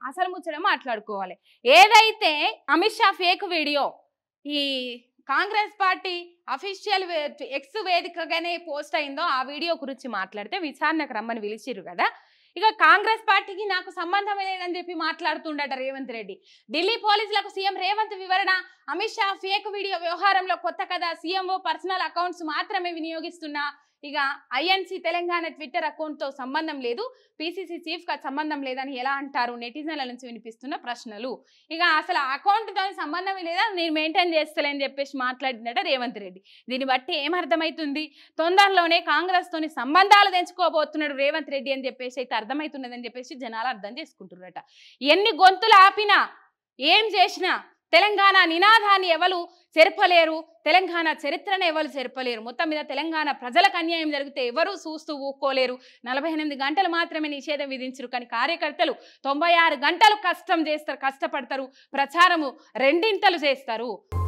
అసలు ముచ్చట మాట్లాడుకోవాలి. ఏదైతే అమిత్ షా ఫేక్ వీడియో ఈ కాంగ్రెస్ పార్టీ అఫీషియల్ ఎక్స్ వేదికగానే పోస్ట్ అయిందో ఆ వీడియో గురించి మాట్లాడితే విచారణకు రమ్మని పిలిచిర్రు కదా. ఇక కాంగ్రెస్ పార్టీకి నాకు సంబంధం లేదని చెప్పి మాట్లాడుతుండట రేవంత్ రెడ్డి. ఢిల్లీ పోలీసులకు సీఎం రేవంత్ వివరణ. అమిత్ షా ఫేక్ వీడియో వ్యవహారంలో కొత్త కదా, సీఎంఓ పర్సనల్ అకౌంట్స్ మాత్రమే వినియోగిస్తున్నా. ఇక ఐఎన్సీ తెలంగాణ ట్విట్టర్ అకౌంట్తో సంబంధం లేదు, పీసీసీ చీఫ్గా సంబంధం లేదని ఎలా అంటారు? నెటిజన్ల నుంచి వినిపిస్తున్న ప్రశ్నలు. ఇక అసలు అకౌంట్తో సంబంధం లేదా, నేను మెయింటైన్ చేస్తలేని చెప్పేసి మాట్లాడినట రేవంత్ రెడ్డి. దీన్ని బట్టి ఏమర్థమవుతుంది? తొందరలోనే కాంగ్రెస్తోని సంబంధాలు తెంచుకోబోతున్నాడు రేవంత్ రెడ్డి అని చెప్పేసి అయితే అర్థమవుతున్నదని చెప్పేసి జనాలు అర్థం చేసుకుంటున్నారట. ఎన్ని గొంతులు ఆపినా ఏం చేసినా తెలంగాణ నినాదాన్ని ఎవరు చెరపలేరు, తెలంగాణ చరిత్రను ఎవరు చెరపలేరు. మొత్తం మీద తెలంగాణ ప్రజలకు అన్యాయం జరిగితే ఎవరు చూస్తూ ఊక్కోలేరు. 48 గంటలు మాత్రమే నిషేధం విధించరు, కానీ కార్యకర్తలు 96 గంటలు కష్టపడతారు, ప్రచారము రెండింతలు చేస్తారు.